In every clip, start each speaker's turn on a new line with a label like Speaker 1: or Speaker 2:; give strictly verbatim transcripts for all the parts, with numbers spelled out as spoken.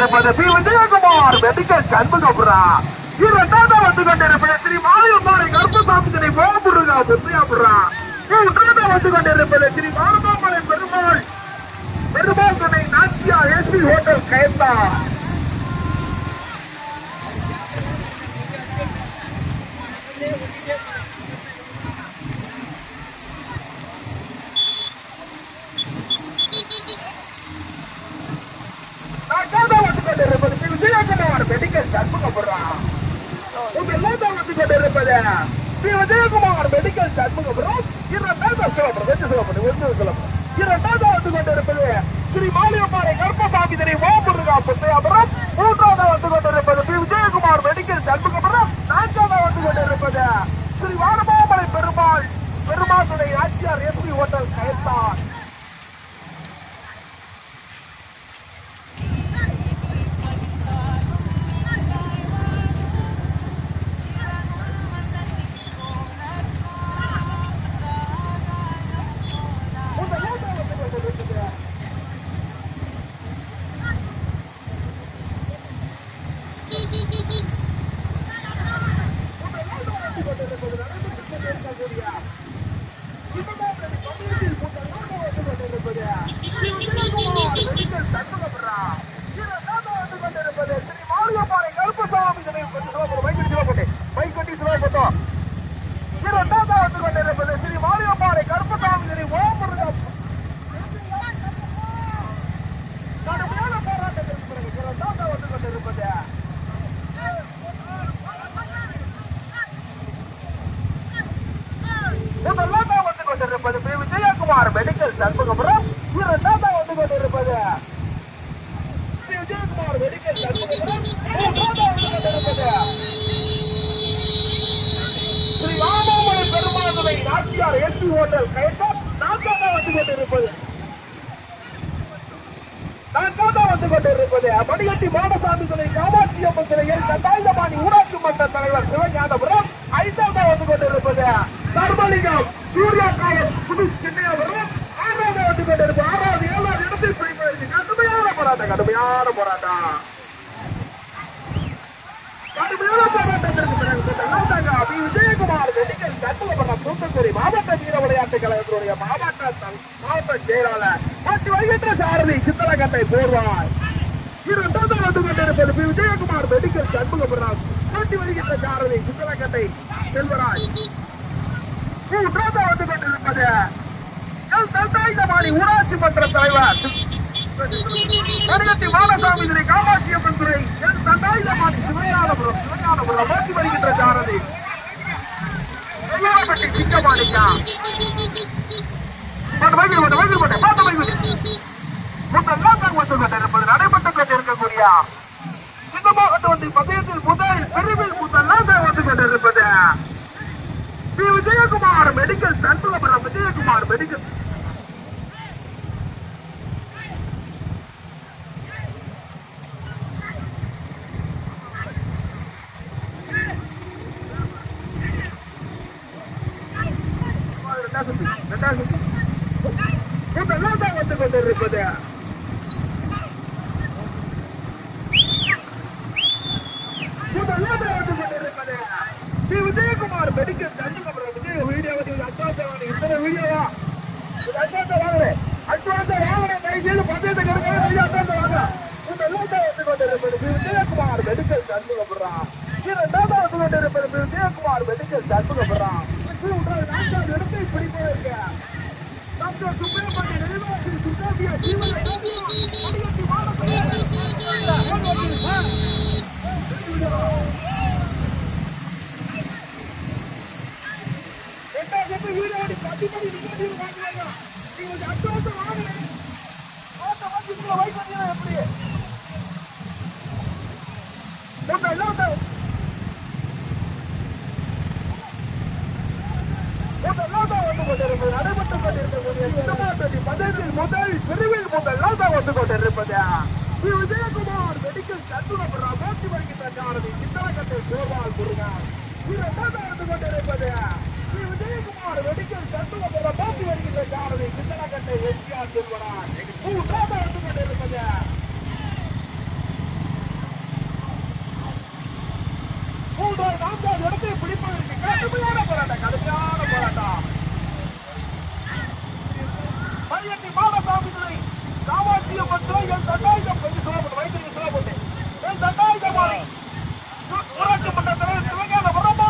Speaker 1: கொண்டிருப்பது B Vijayakumar medical சண்முகபுரா. இரண்டாவது வந்து கொண்டிருப்பது ஸ்ரீ மாரியம்மாளை கருப்பசாமி கோபுருகா முத்தையாபுரா. மூன்றாவது வந்து கொண்டிருப்பது ஸ்ரீ மாரமாமலை பெருமாள் பெருமாள் துணை நாச்சியா ஏசி ஹோட்டல் கயத்தா. விஜயகுமார் மெடிக்கல் சண்முகபுரா. முதலாவது வந்து கொண்டிருப்பது ஸ்ரீ விஜயகுமார் மெடிக்கல் சண்முகபுரம். இரண்டாவது இரண்டாவது வந்து கொண்டிருப்பது ஸ்ரீ மாரியம்மாளை கருப்பசாமி திரை ஓமுருகா முத்தையாபுரம். மூன்றாவது வந்து கொண்டிருப்பது ஸ்ரீ விஜயகுமார் மெடிக்கல் சண்முகபுரம். நான்காவது வந்து கொண்டிருப்பது ஸ்ரீ வாரமாமலை பெருமாள் பெருமாள் துணை ஆட்சியார் எஸ்பி ஹோட்டல் கயத்தான். விஜயகுமார் மெடிக்கல் சண்முகபுரம். இரண்டாவது வந்து கொண்டிருப்பது ஸ்ரீ விஜயகுமார் மெடிக்கல் சண்முகபுரம். மூன்றாவது வந்து கொண்டிருப்பது ஸ்ரீ வாரமாமலை பெருமாள் துணை நாச்சியார் எஸ்பி ஹோட்டல் கயத்தான். நான்காவது வந்து கொண்டிருப்பது நான்காவது வந்து கொண்டிருப்பது மணிகட்டி மாடசாமி துணை காமாட்சி அம்மன் சிலையில் கண்டாயுதபாணி ஊராட்சி மன்ற தலைவர் சிவஞானபுரம். ஐந்தாவது வந்து கொண்டிருப்பது தர்மலிங்கம் சூர்யா காலம் புது சென்னையாபுரம். ஆறாவது வந்து கொண்டிருப்பது ஆறாவது ஏழாவது இடத்தில் பிடிப்பதற்கு கடுமையான போராட்டம் கடுமையான போராட்டம் கடுமையான போராட்டத்திற்கு பிறகு விஜயகுமார் மெடிக்கல் சண்முகபுரம் தூத்துக்குடி மாவட்ட வீர விளையாட்டு கழகத்தினுடைய மாவட்ட மாவட்ட செயலாளர் மற்றும் வருகின்ற சாரதி சித்தலக்கட்டை போர்வாய். இரண்டாவது வந்து கொண்டிருப்பது விஜயகுமார் மெடிக்கல் சண்முகபுரம் போட்டி வருகின்ற சாரதி சித்தலக்கட்டை செல்வராஜ். மூன்றாவது வந்து கொண்டிருப்பது ஊராட்சி மன்ற தலைவர் மணிகட்டி மாடசாமி திரை காமாட்சி அம்மன் துறை தண்டாயுதபாணி சிவஞானபுரம் சிவஞானபுரம் போட்டி வருகின்ற சாரதி சிங்கமாணிக்கா. நடைபெற்றுக் கொண்டிருக்கக்கூடிய இந்த மாவட்ட பந்தயத்தில் முதல் பிரிவில் முதலாக வந்து கொண்டிருப்பது ஸ்ரீ விஜயகுமார் மெடிக்கல் சண்முகபுரம். விஜயகுமார் மெடிக்கல் முதலாக வந்து கொண்டிருப்பது முதலாக வந்து கொண்டிருப்பது Sri Vijayakumar medical Shanmugapuram. Vijay video advance இத்தனை வீடியோவா அட்வான்ஸ் வாங்குறேன் அட்வான்ஸ் வாங்குறேன் கையில் பந்தயத்தை கிடைக்கிறது அட்வான்ஸ் வாங்க. முதலாக வந்து கொண்டிருப்பது ஸ்ரீ விஜயகுமார் மெடிக்கல் சண்முகபுரம். இரண்டாவது வந்து கொண்டிருப்பது ஸ்ரீ விஜயகுமார் மெடிக்கல் சண்முகபுரம். நான்காவது இடத்தை பிடிப்பதற்கு டாக்டர் சுப்பிரமணிய நிர்வாகி சுகாசிய ஜீவன வீடு பத்து மணி நிகழ்ச்சி வாங்குவாங்க. நீங்க அட்வான்ஸ் வாங்குறேன் வைக்க எப்படி நடைபெற்றுக் கொண்டிருக்கக்கூடிய பந்தயத்தில் முதல் பிரிவில் முதலாக வந்து கொண்டிருப்பது ஸ்ரீ விஜயகுமார் மெடிக்கல் சண்முகபுரம் போட்டி வருகின்ற சாரதி சித்தலக்கட்டை கோபால் முருகன். இரண்டாவது வந்து கொண்டிருப்பது ஸ்ரீ விஜயகுமார் மெடிக்கல் சண்முகபுரம் போட்டி வருகின்ற சாரதி சித்தலக்கட்டை எஸ்பிஆர் செல்வராஜ். மூன்றாவது வந்து கொண்டிருப்பது பத்து என் தண்டாயுதம் கொஞ்சம் சொல்லப்பட்டு வயிற்று சொல்லப்பட்டு என் தண்டாயுதமானி ஊராட்சி மன்ற தலைவர் சிவஞான வரமா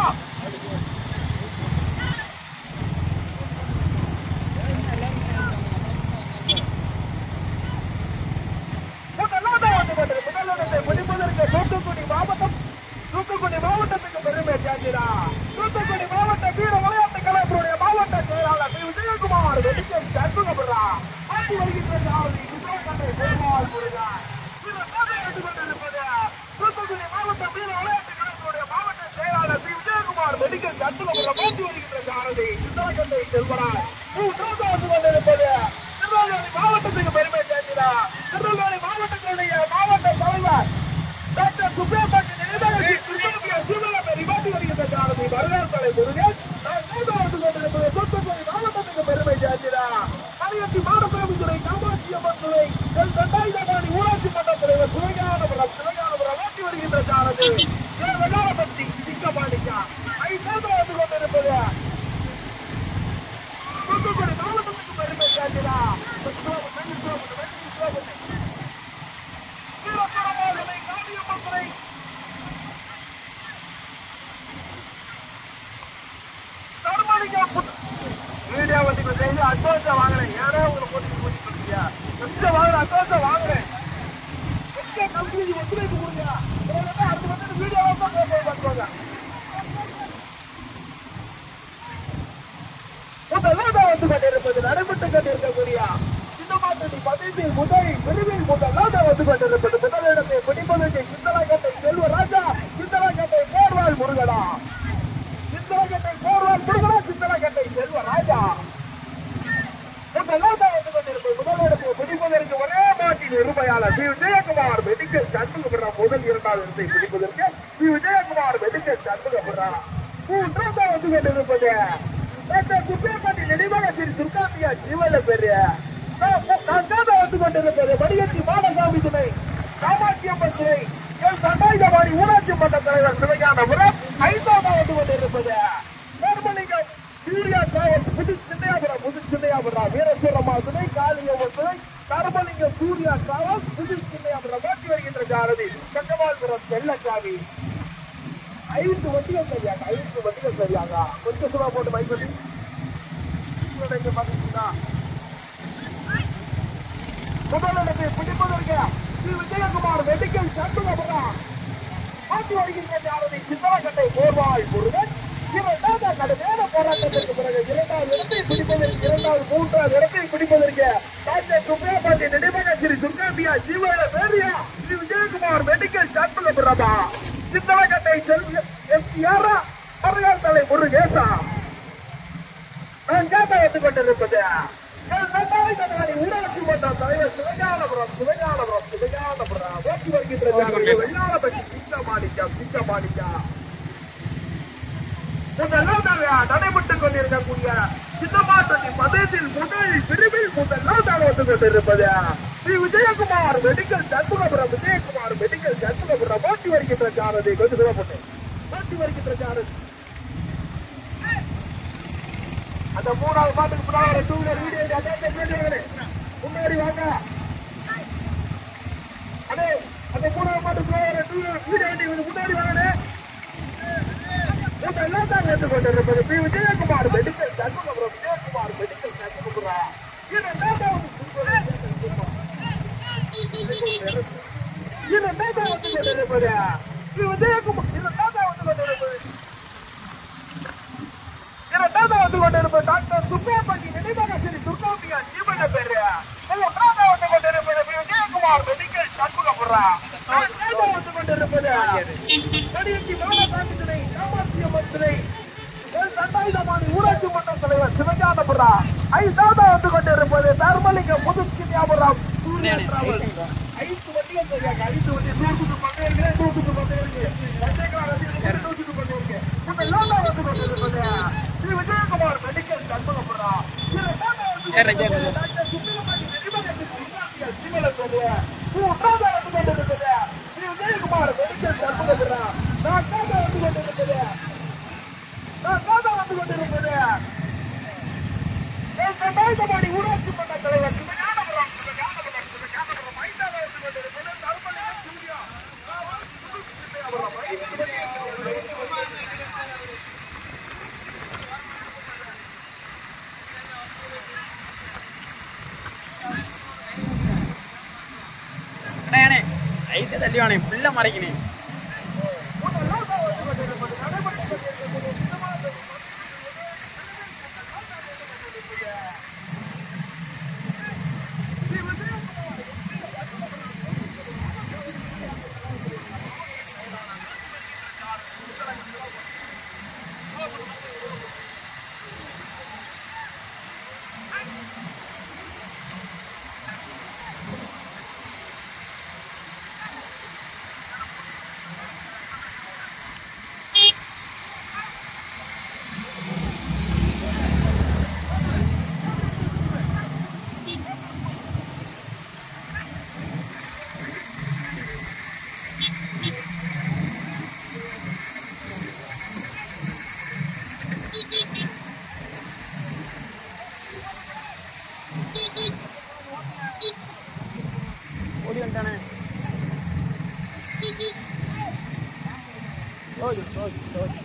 Speaker 1: தூத்துக்குடி மாவட்டம் தூத்துக்குடி மாவட்டத்துக்கு பெருமை சேர்ந்தா தூத்துக்குடி மாவட்ட வீர விளையாட்டு கலைஞருடைய மாவட்ட செயலாளர் திரு விஜயகுமார் வெடிக்கை சண்முகப்படுறா ஆட்சி வருகின்ற சாவடி விஜயகண்டை பெருமாள் முருகன் தூத்துக்குடி மாவட்ட வீர விளையாட்டு கலைஞருடைய மாவட்ட செயலாளர் திரு விஜயகுமார் வெடிக்கை சண்முகப்படுற மாற்றி வருகின்ற சாரதி விஜயகண்டை செல்வராய் கொண்டிருப்பது திருநெல்வேலி மாவட்டத்துக்கு பெருமை சேர்ந்தா திருநெல்வேலி மாவட்டத்தினுடைய மாவட்ட தலைவர் டாக்டர் சுப்பிரமணிய வரலாற்றை முருகன் தூத்துக்குடி மாவட்டத்துக்கு பெருமை சேர்க்கிறார் மணியத்தி மாநகராட்சி காமாட்சி அம்மன் துறை இரண்டாயிரத்தி ஊராட்சி மன்ற தலைவர் சிவஞானபுரம் சிவஞானபுரம் ஓட்டி வருகின்ற சாரதி வெள்ளாளப்பட்டி சிங்கமாணிக்கா ஐந்தாவது வந்து கொண்டிருப்பது தூத்துக்குடி மாவட்டத்துக்கு பெருமை சேர்க்கிறார் வீடியோ வந்து செய்து அட்வான்ஸா வாங்கினேன் ஏன்னா உங்களை போட்டு போட்டு கொடுத்தியா வாங்கின அட்வான்ஸா வாங்கினேன் கம்பெனி ஒத்துழைப்பு கொடுங்க அடுத்து வந்து வீடியோ பார்த்துவாங்க முதலாக வந்து கொண்டிருப்பது நடைபெற்று கொண்டிருக்கக்கூடிய சின்னமாட்டி பதினெட்டில் முதல் பிரிவில் முதலாக வந்து கொண்டிருப்பது முதலிடத்தை பிடிப்பதற்கு சிந்தலாக்கத்தை செல்வராஜா சிந்தலாக்கத்தை போர்வாள் முருகனா சிந்தலாக்கத்தை போர்வாள் முருகனா சிந்தலாக்கத்தை செல்வராஜா முதலாக வந்து கொண்டிருப்பது முதலிடத்தை பிடிப்பதற்கு ஒரே மாட்டின் உரிமையாளர் ஸ்ரீ விஜயகுமார் மெடிக்கல் சண்முகப்படுறா முதல் இரண்டாவது இடத்தை பிடிப்பதற்கு ஸ்ரீ விஜயகுமார் மெடிக்கல் சண்முகப்படுறா மூன்றாவது வந்து கொண்டிருப்பது டாக்டர் சுப்பிரமணி நினைவகத்தில் துர்காந்தியா ஜீவன பெரிய வந்து கொண்டிருப்பது மணியத்தி மாடசாமி துணை காமாட்சி அம்மன் துணை என் சண்டாயுதமானி ஊராட்சி மன்ற தலைவர் சிவஞானபுரம் ஐந்தாவது வந்து கொண்டிருப்பது தர்மலிங்கம் சூர்யா காவல் புது சின்னையாபுரம் புது சின்னையாபுரம் வீரசூரம்மா துணை காளியம்மன் துணை தர்மலிங்கம் சூர்யா காவல் புது சின்னையாபுரம் மாற்றி வருகின்ற சாரதி சக்கமால்புரம் செல்லசாமி ஐந்து வண்டிகள் சரியாக ஐந்து வண்டிகள் சரியாக கொஞ்சம் சுலா போட்டு மைப்பதி பாத்தீங்கன்னா முதலிடத்தை பிடிப்பதற்கு ஸ்ரீ விஜயகுமார் மெடிக்கல் சண்முகபுரம் மாற்றி வருகின்ற சாரதி சித்தரக்கட்டை போர்வாள் முருகன் இரண்டாவது கடுமையான போராட்டத்திற்கு பிறகு இரண்டாவது இடத்தை பிடிப்பதற்கு இரண்டாவது மூன்றாவது இடத்தை பிடிப்பதற்கு டாக்டர் சுப்பிரமணிய நினைவக ஸ்ரீ துர்காந்தியா ஜீவன பேரியா ஸ்ரீ விஜயகுமார் மெடிக்கல் சண்முகபுரமா சித்தலக்கட்டை செல்வி எம்ஜிஆரா வரலாறு தலை முருகேசா நான் கேட்ட வந்து கொண்டிருப்பது ஊராட்சி மன்ற தலைவர் சிவஞானபுரம் சிவஞானபுரம் சிவஞானபுரம் ஓட்டி வருகின்ற வெள்ளாளப்பட்டி சிங்கமாணிக்கம் சிங்கமாணிக்கம் நடைபெற்றுக் கொண்டிருக்கக்கூடிய சின்னமாட்டி பதத்தில் முதல் பிரிவில் முதலாக வந்து கொண்டிருப்பது ஸ்ரீ விஜயகுமார் மெடிக்கல் சண்முகபுரம் விஜயகுமார் மெடிக்கல் சண்முகபுரம் மாற்றி வருகின்ற சாரதி கொஞ்சம் சொல்லப்பட்டு மாற்றி வருகின்ற சாரதி அந்த மூணாவது பாட்டுக்கு முன்னாடி டூ வீலர் வீடியோ முன்னாடி வாங்க அதே அந்த மூணாவது பாட்டுக்கு டூ வீலர் வீடியோ முன்னாடி வாங்க எல்லாத்தான் வந்து கொண்டிருப்பது ஸ்ரீ விஜயகுமார் மெடிக்கல் சண்முகபுரம் விஜயகுமார் மெடிக்கல் சண்முகபுரம் கொண்டிருப்பது ஸ்ரீ விஜயகுமார் இரண்டாவது வந்து கொண்டிருப்பது இரண்டாவது வந்து கொண்டிருப்பது டாக்டர் சுப்பிரமணி நினைவக ஸ்ரீ துர்காந்தியா ஜீவன பேரு மூன்றாவது வந்து கொண்டிருப்பது ஸ்ரீ விஜயகுமார் மெடிக்கல் சண்முகபுரம் வந்து கொண்டிருப்பது மணியத்தி மாநகராட்சி துணை காமாட்சி அம்மன் துணை இரண்டாயிரமானி ஊராட்சி மன்ற தலைவர் சிவஞானபுரம் ஐந்தாவது வந்து கொண்டிருப்பது தர்மலிங்கம் புது சின்னையாபுரம் ஐந்து வண்டிகள் சரியாக ஐந்து வண்டி நூற்றுக்கு பக்கம் இருக்கு நூற்றுக்கு பக்கம் இருக்கு நூற்றுக்கு பக்கம் இருக்கு முதலாக வந்து கொண்டிருப்பது ஸ்ரீ விஜயகுமார் மெடிக்கல் சண்முகபுரம் டாக்டர் சுப்பிரமணி மூன்றாவது வந்து கொண்டிருப்பது ஸ்ரீ விஜயகுமார் மெடிக்கல் சண்முகபுரம் நான்காவது வந்து கொண்டிருப்பது நான்காவது வந்து கொண்டிருப்பது ஊராட்சி மன்ற தலைவர் சிவஞானபுரம் சிவஞானபுரம் சிவஞானபுரம்
Speaker 2: தள்ளி வானே ஃபுல்லா மறைக்கினே ஓடி வந்தானே ஓடி ஓடி ஓடி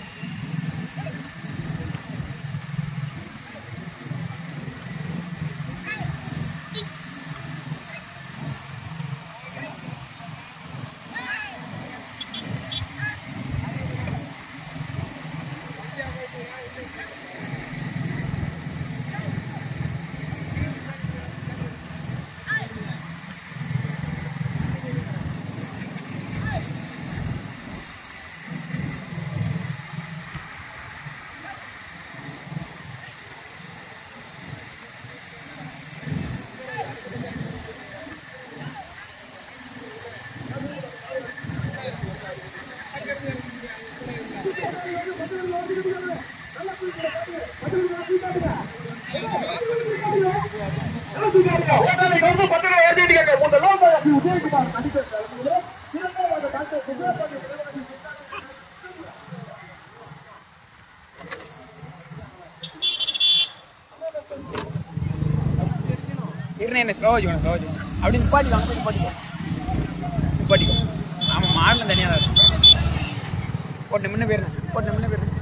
Speaker 2: இருந்தே ஸ்லோவாக ஸ்லோவாக அப்படி நிப்பாட்டிக்கோ அங்கே போய் நிப்பாட்டிக்கோ நிப்பாட்டிக்கோ ஆமாம் மாடலும் தனியாக தான் இருக்கும் போட்டு முன்ன போயிருந்தேன் போட்டு முன்ன போயிருந்தேன்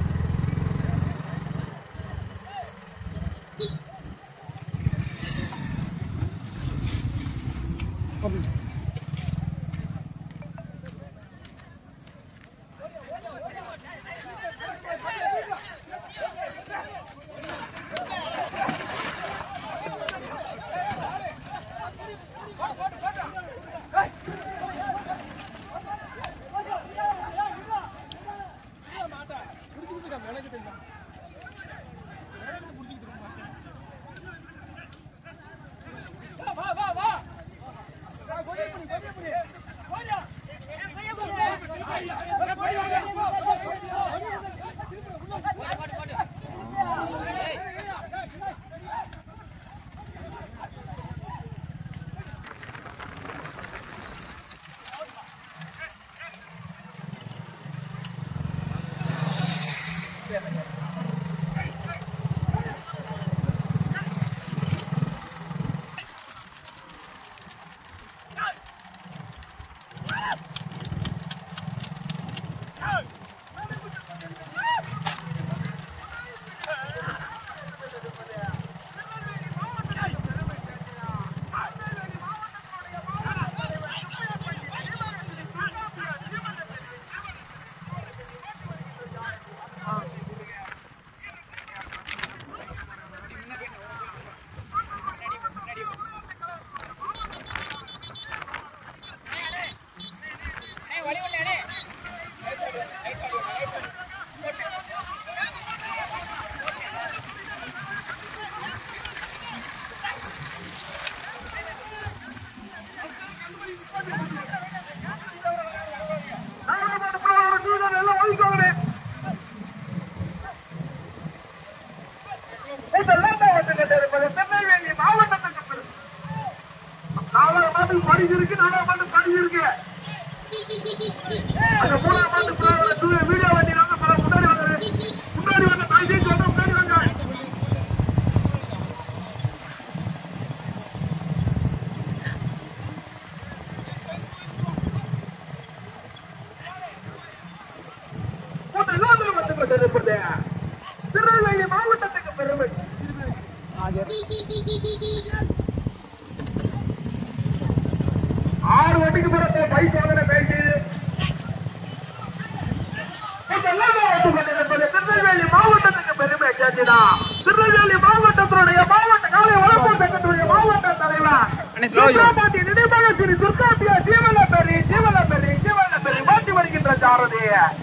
Speaker 2: திருநெல்வேலி மாவட்டத்துக்கு பெருமை. ஆறு
Speaker 1: மாடு வண்டிக்கு போறப்ப பைக் வாங்கின பேசி திருநெல்வேலி மாவட்டத்துக்கு பெருமை சேர்த்துடா. திருநெல்வேலி மாவட்டத்தினுடைய மாவட்ட காலை வளர்ப்பு சங்கத்துடைய மாவட்ட தலைவர் நினைவாக ஸ்ரீ துர்காபியா ஜீவனபெரி ஜீவனபெரி ஜீவனபெரி மாற்றி வருகின்ற சாரதி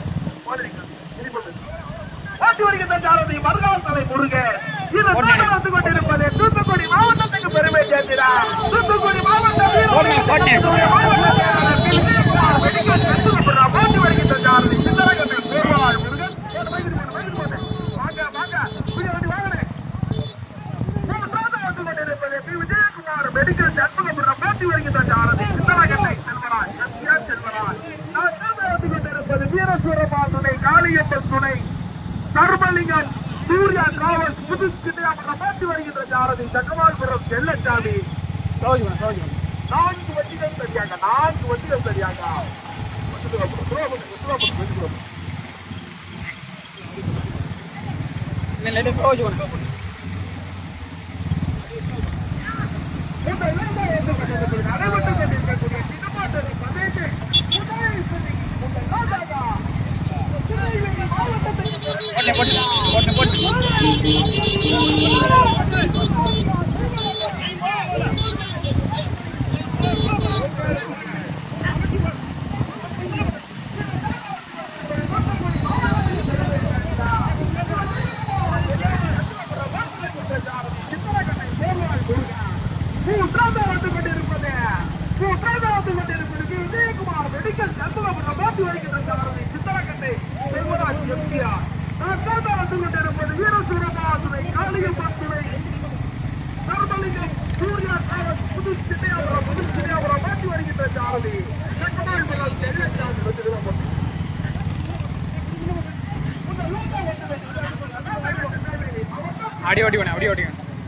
Speaker 1: மாற்றி வருகின்ற சாரதி மறுநாள் தலை முருகன் வந்து கொண்டிருப்பது தூத்துக்குடி மாவட்டத்துக்கு பெருமை சேர்த்திடா. தூத்துக்குடி மாவட்டம் மாற்றி வருகின்ற சாரதி சிந்தரகத்தில் பெருமாள் முருகன் வாங்க வாங்க வாங்கினேன் விஜயகுமார் மெடிக்கல் சண்முகபுரம் மாற்றி வருகின்ற சாரதி சிந்தரகத்தை செல்வராஜ் செல்வராஜ் நான் வந்து கொண்டிருப்பது வீரசூரமா துணை காளியப்பன் துணை தர்மலிங்கம் சூர்யா டிராவல்ஸ் புதுச்சிட்டையாபுரம் மாற்றி வருகின்ற சாரதி சக்கமால்புரம் செல்லச்சாமி நான்கு வண்டிகள் சரியாக நான்கு வண்டிகள் சரியாக விஜயகுமார் மெடிக்கல் சண்முகபுரம் மாற்றி வருகின்ற சாரதி சித்தரகத்தை செல்வராஜ் எம்ஜிஆர் வந்து கொண்டிருப்பது வீரசூரமா துணை காளியப்பன் துணை தர்மலிங்கம் சூர்யா டிராவல்ஸ் புதுச்சிட்டையாபுரம் புதுச்சிட்டையாபுரம் மாற்றி வருகின்ற சாரதி சக்கமால்புரம் செல்லச்சாமி
Speaker 2: அடி ஓடி அடி ஓடி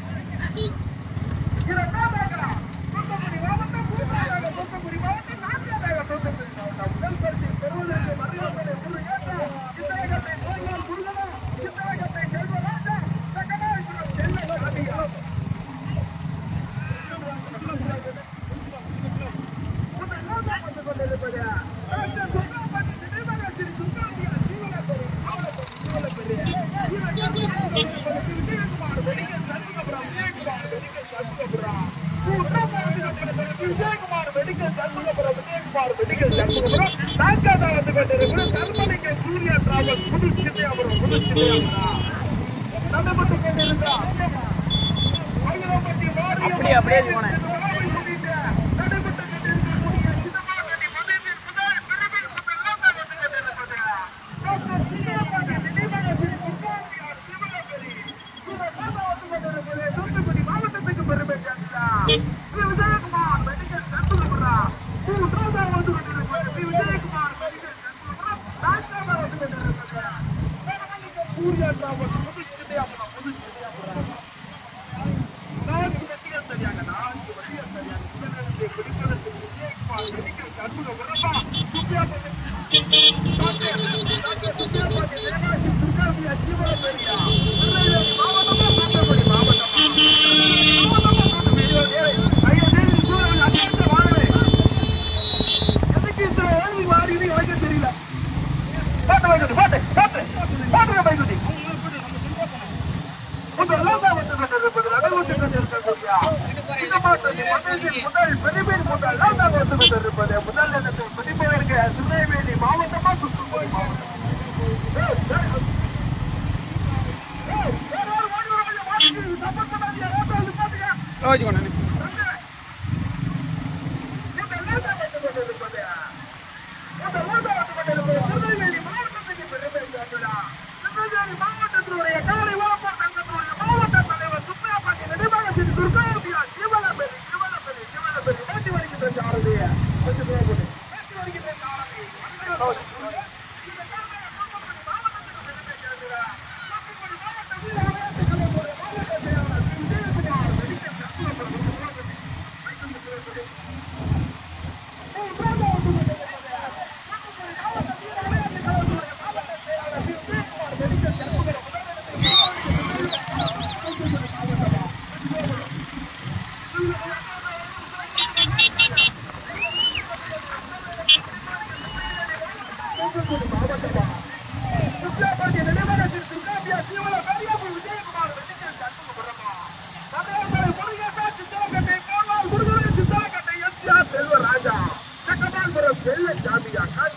Speaker 1: விஜயகுமார் மெடிக்கல் சண்முகபுரம் விஜயகுமார் மெடிக்கல் சண்முகபுரம் நான்காவது வந்து கொண்டிருக்கிற தர்மலிங்கம் சூர்யா டிராவல்ஸ் புதுச்சிட்டையாபுரம் புதுச்சிட்டையாபுரம் நடைபெற்று கொண்டிருக்கிறார்.
Speaker 2: அப்படியே அப்படியே போனேன்
Speaker 1: நடைபெற்று கொண்டிருக்கக்கூடிய சிதம்பரம் மதேந்திர முதல் பிரிவில் முதல் வந்து கொண்டிருப்பது டாக்டர் சிதம்பரம் நினைவாக ஸ்ரீ துர்காபியார் சிவனபெரி வந்து கொண்டிருப்பது தூத்துக்குடி மாவட்டத்துக்கு பெருமை சேர்க்கிறார். விஜயகுமார் மெடிக்கல் சண்முகபுரம் மூன்றாவது வந்து கொண்டிருப்பது விஜயகுமார் மெடிக்கல் சண்முகபுரம் நான்காவது வந்து கொண்டிருப்பது சூர்யா டிராவல்ஸ் புதுச்சிட்டையாபுரம் புதுச்சிட்டையாபுரம் நான்கு வண்டிகள் சரியாக நான்கு வண்டிகள் சரியாக முதலிடத்தை பிடிப்பதற்கு விஜயகுமார் மெடிக்கல் சண்முகபுரம் துர்காபியா ஜீவனபெரியா மாவட்டமா தூத்துக்குடி மாவட்டமா திருநெல்வேலி மாவட்டமா தூத்துக்குடி மாவட்டம் மாவட்டத்தினுடைய காலை வளர்ப்பு சங்கத்தினுடைய மாவட்ட தலைவர் சுப்பிரமணிய நினைவாக ஸ்ரீ துர்காபியா ஜீவனபெரி ஜீவனபெரி ஜீவனபெரி மாற்றி வருகின்ற சாரதி மாற்றி வருகின்ற சாரதி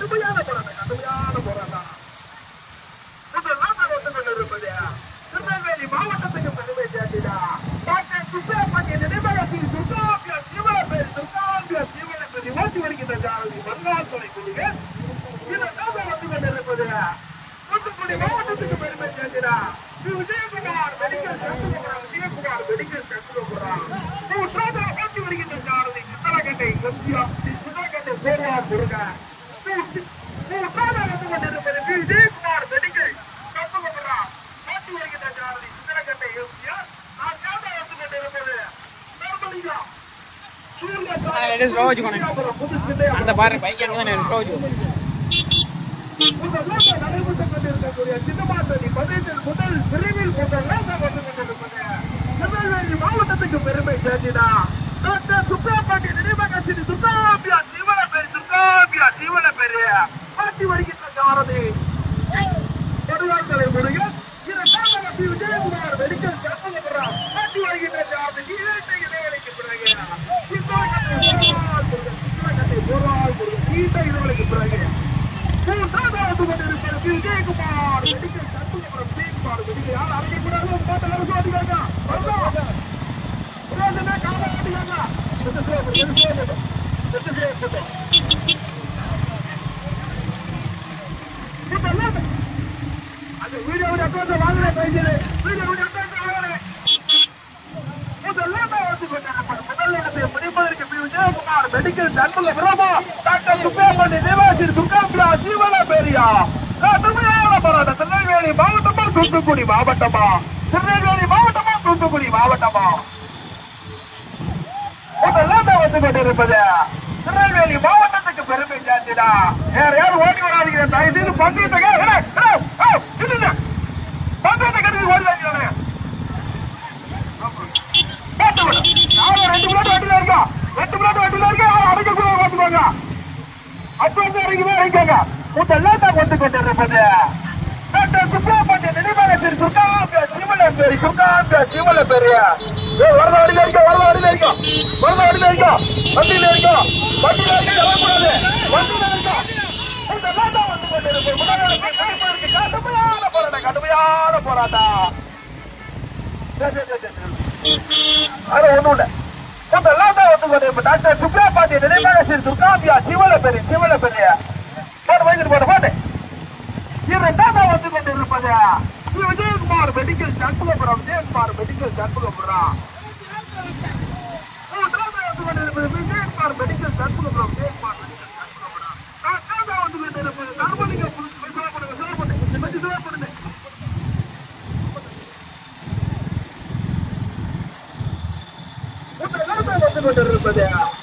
Speaker 1: கடுமையான போராட்டம் கடுமையான போராட்டம் முதலாம் வந்து இருப்பது திருநெல்வேலி மாவட்டத்துக்கு பெருமை சேர்த்திடா டாக்டர் சுப்பிரமணிய நினைவகத்தில் துர்காபியா சிவன பேர் துர்காபியா சிவன பேர் ஓட்டி வருகின்ற ஜாரதி மருங்காத்துறை குழுவே இதற்காக வந்து கொண்டிருப்பது தூத்துக்குடி மாவட்டத்துக்கு பெருமை சேர்த்திடா Vijayakumar medical centre Vijayakumar medical centre ஓட்டி வருகின்ற ஜாரதி சித்தரகட்டை சித்தரகட்டை போர்வார் முருக வந்து கொண்டிருப்பது விஜயகுமார் மெடிக்கல் ஓட்டி வருகின்ற ஜாரதி சித்தரகட்டை வந்து கொண்டிருப்பது
Speaker 2: அந்த பாரு பைக் அங்கே
Speaker 1: நடைபெற்றுக் கொண்டிருக்கக்கூடிய சின்னமாத்தடி பதினெட்டில் முதல் பிரிவில் திருநெல்வேலி மாவட்டத்துக்கு பெருமை சேர்த்தினா டாக்டர் சுப்பிரமணிய நினைவகத்தின் துர்காபியா ஜீவன பேர் துர்காபியா ஜீவன பேரு மாற்றி வருகின்ற சாரதி தொடுவார்களை முறையில் விஜயகுமார் மெடிக்கல் சென்டர் மாற்றி வருகின்ற சாரதி இரட்டை இடைவெளிக்கு பிறகு நீண்ட இடைவெளிக்கு பிறகு மூன்றாவது கொண்டிருப்பது Vijayakumar medical centre Vijayakumar medical யார் அழைக்கக்கூடாது ஓட்டிக்காங்க அது வீடியோ வாங்கின பைசல் வீடியோ வாங்கினேன் முதல்ல முதலிடத்தை பிடிப்பதற்கு Vijayakumar medical centre Prabha doctor சுப்பிரமணிய நிவாசி துர்காபியா ஜீவன பேரியா கடுமையான போராட்டம் திருநெல்வேலி மாவட்டமா தூத்துக்குடி மாவட்டமா திருநெல்வேலி மாவட்டமா தூத்துக்குடி மாவட்டமா முதல்ல வந்து கொண்டிருப்பது திருநெல்வேலி மாவட்டத்துக்கு பெருமை சேர்த்திடா வேற யாரும் ஓடி வராதீங்க தயவு செய்து பந்தயத்தை பந்தயத்தை கட்டி ஓடி வாங்க ரெண்டு பிளாட் வண்டியில இருக்கா ரெண்டு பிளாட் வண்டியில இருக்கா அடைக்கக்கூட பார்த்துக்கோங்க அட்வான்ஸ் இறங்கிவே இறங்கிக்கோங்க முதல்லாம் தான் வந்து கொண்டிருப்பது டாக்டர் சுப்பிரமணிய நினைவகத்தில் சுர்காபியா சிவன பேரு சுர்காபியா சிவன பேரு வரத வண்டியில இருக்கா வரத வண்டியில இருக்கா வரத வண்டியில இருக்கா வண்டியில இருக்கா வண்டியில இருக்க வரக்கூடாது வண்டியில இருக்கா முதல்லாம் தான் வந்து கொண்டிருப்பது கடுமையான போராட்டம் கடுமையான போராட்டம் அது ஒண்ணு இல்ல முதல்லாம் தான் வந்து கொண்டிருப்பது டாக்டர் சுப்பிரமணிய நினைவகத்தில் துர்காபியா சிவன பேரு சிவன பேரு போட்டு வாங்கிட்டு போட்டு போட்டு இரண்டாவது வந்து கொண்டிருப்பது Vijayakumar medical centre Vijayakumar medical centre மூன்றாவது வந்து கொண்டிருப்பது Vijayakumar medical centre Vijayakumar medical centre நான்காவது வந்து கொண்டிருப்பது தர்மலிங்க வந்து கொண்டிருப்பது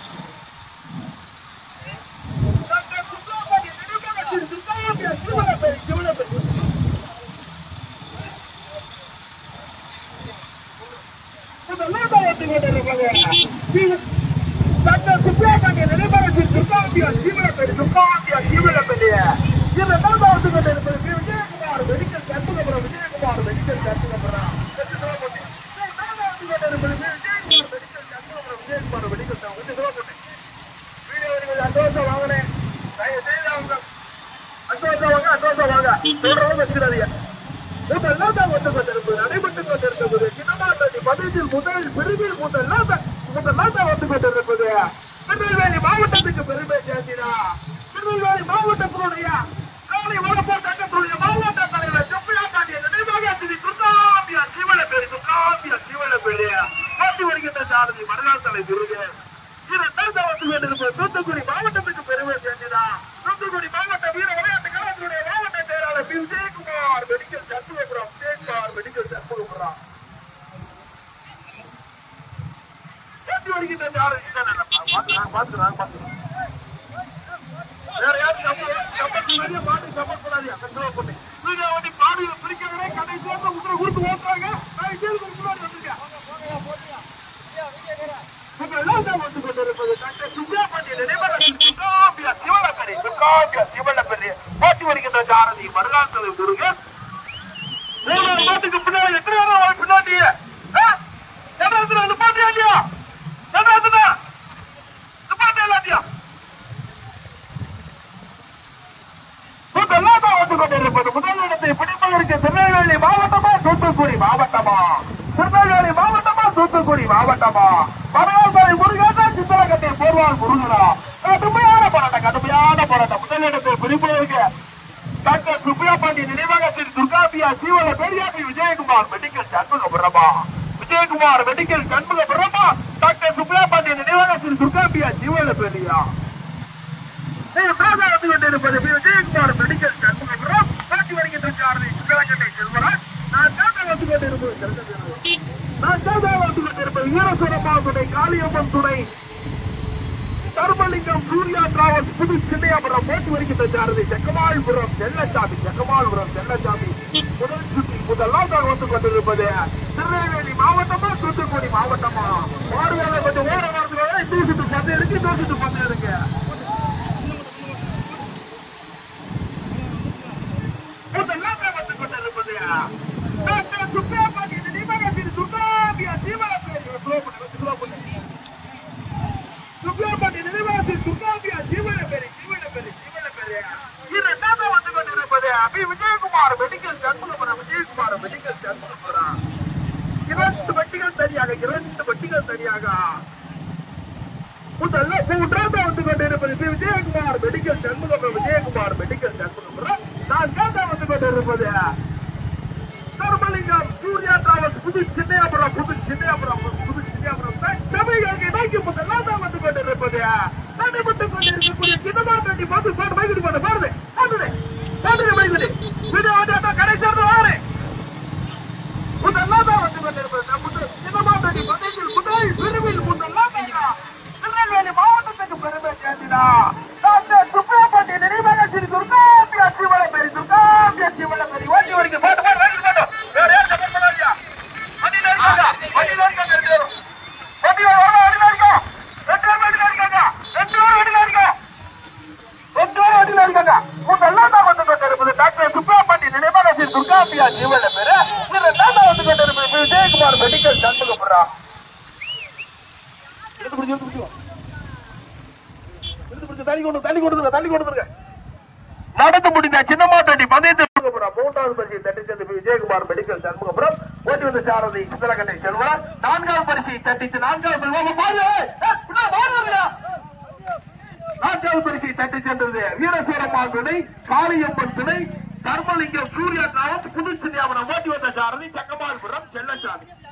Speaker 1: டாக்டர் சுப்பிரமணிய நினைவகத்தில் துர்காபியா ஜீவன பேரு துர்காபியா ஜீவன பேரு இரண்டாவது வந்து கொண்டிருப்பது Vijayakumar medical centre Vijayakumar medical centre Vijayakumar medical centre video அட்வான்ஸா வாங்கினேன் அட்வான்ஸா வாங்க அட்வான்ஸா வாங்க சொல்றவங்க வச்சுக்காதீங்க முதல்லாம் தான் வந்து கொண்டிருப்பது நடைபெற்றுக் கொண்டிருக்கிறது சின்னமாத்தடி பதினெட்டில் முதல் பிரிவில் முதல்லாம் முதல்லாம் தான் வந்து கொண்டிருப்பது திருநெல்வேலி மாவட்டத்துக்கு பெருமை சேர்த்தினா திருநெல்வேலி மாவட்டத்தினுடைய காலை வளப்போர் சங்கத்துடைய மாவட்ட தலைவர் சுப்பியா காண்டிய நினைவாக துர்காபியா சிவன பேரு துர்காபியா சிவன பேரு காட்டி வருகின்ற சாரதி மறுநாள் தலை குருகு இரண்டாவது வந்து கொண்டிருப்பது தூத்துக்குடி மாவட்டத்துக்கு பெருமை சேர்த்தினா தூத்துக்குடி மாவட்ட வீர விளையாட்டு கழகத்தினுடைய மாவட்ட செயலாளர் Vijayakumar medical centre Vijayakumar medical centre வருகின்ற வேற யாரும் பாட்டு சப்போர்ட் பண்ணாதீங்க வீடியோ வண்டி பாடி பிடிக்கிறவரே கடைசியாக உத்தர கொடுத்து ஓட்டுறாங்க வந்து கொண்டிருப்பது டாக்டர் சுப்பிரமணிய நினைவகத்தில் துர்காபியா சிவன பேரு துர்காபியா சிவன பேரு போட்டி வருகின்ற சாரதி மறுநாள் தலைவர் குருங்க மூணாவது மாட்டுக்கு பின்னாடி எத்தனை நேரம் பின்னாடி எதாவது நிப்பாட்டியா இல்லையா எதாவது நிப்பாட்டியா இல்லாட்டியா திருநெல்வேலி மாவட்டமா தூத்துக்குடி மாவட்டமா திருநெல்வேலி மாவட்டமா தூத்துக்குடி மாவட்டமா பரவாயில்லை முருகா சித்தலகத்தை போர்வால் முருகனா கடுமையான போராட்டம் கடுமையான போராட்டம் முதலிடத்தை குறிப்பிடுவதற்கு டாக்டர் சுப்ரியா பாண்டி நினைவகத்தில் துர்காபியா சீவல பெரியாபி Vijayakumar medical Shanmuga Prabha Vijayakumar medical Shanmuga Prabha doctor Supriya Pandi நினைவகத்தில் துர்காபியா சீவல பெரியா வந்து கொண்டிருப்பது விஜயகுமார் மெடிக்கல் சண்முக பிரபா காட்சி வருகின்ற சித்தலகத்தை செல்வராஜ் நான் காட்ட வந்து கொண்டிருப்பது நான் காட்ட வந்து கொண்டிருப்பது வீரசுரமா துணை காளியம்மன் துணை தர்மலிங்கம் சூர்யா டிராவல்ஸ் புது சின்னையாபுரம் போட்டு வருகின்ற சாரதி செக்கமாள்புரம் செல்லச்சாமி செக்கமாள்புரம் செல்லச்சாமி முதல் சுற்றி முதலாக வந்து கொண்டிருப்பது திருநெல்வேலி மாவட்டமா தூத்துக்குடி மாவட்டமா பார்வையாள கொஞ்சம் ஓர வாரத்துக்காக இந்த சுற்று பந்தயம் இருக்கு இந்த சுற்று பந்தயம் இருக்கு முதலாக வந்து கொண்டிருப்பது டாக்டர் சுப்ரியா பாண்டி நினைவகத்தில் துர்காபியா சீவல சுப்ரியாபாண்டி நினைவாசி துர்காபியா ஜீவன பெரி ஜீவன பெரி ஜீவன பெரி இரண்டாவது வந்து கொண்டிருப்பது அபி விஜயகுமார் மெடிக்கல் சண்முகபுரம் விஜயகுமார் மெடிக்கல் சண்முகபுரம் இரண்டு வட்டிகள் சரியாக இரண்டு வட்டிகள் சரியாக முதல்ல மூன்றாவது வந்து கொண்டிருப்பது விஜயகுமார் மெடிக்கல் சண்முகபுரம் விஜயகுமார் மெடிக்கல் சண்முகபுரம் நான்காவது வந்து கொண்டிருப்பது தர்மலிங்கம் சூர்யா டிராவல்ஸ் புது சின்னையாபுரம் புது சின்னையாபுரம் புது சின்னையாபுரம் தமிழக நோக்கி முதலாக வந்து கொண்டிருப்பது நடைபெற்றுக் கொண்டிருக்கக்கூடிய சின்னமாட்டி பார்த்து பாட்டு மைக்கிட்டு பாட்டு பாருது பாட்டுது பாட்டுது மைக்கிட்டு வீடியோ வந்து கடை சேர்ந்து வாரு முதலாக வந்து கொண்டிருப்பது சின்னமாட்டி பதவியில் முதல் விரும்பில் முதலாக திருநெல்வேலி மாவட்டத்துக்கு பெருமை சேர்ந்தா டாக்டர் சுப்ரியா பாண்டி நினைவகத்தில் துர்காபியா சீவல பெரி துர்காபியா சீவல பெரி ஓட்டி வரைக்கும் பாட்டு பாட்டு மைக்கிட்டு பாட்டு வேற யாரும் சப்போர்ட் பண்ணாதியா மதியில இருக்காங்க மதியில இருக்காங்க ரெண்டு பேரும் துர்காபியா ஜீவன பேரு வந்து கொண்டிருப்பது விஜயகுமார் மெடிக்கல் சண்முகபுரா தண்ணி கொண்டு தண்ணி கொடுத்துருங்க தண்ணி கொடுத்துருங்க நடந்து முடிந்த சின்னமாட்டி பந்தயத்தை மூன்றாவது பரிசை தட்டி சென்று விஜயகுமார் மெடிக்கல் சண்முகபுரம் ஓட்டி வந்த சாரதி சித்தலகட்டை செல்வரார் நான்காவது பரிசை தட்டிச்சு நான்காவது நான்காவது பரிசை தட்டி சென்றது வீரசூரம்மா துணை காளியம்மன் துணை தர்மலிங்கம் சூர்யா டிராவல்ஸ் புது சின்னையாபுரம் ஓட்டி வந்த சாரதி செக்கமாள்புரம் செல்லச்சாமி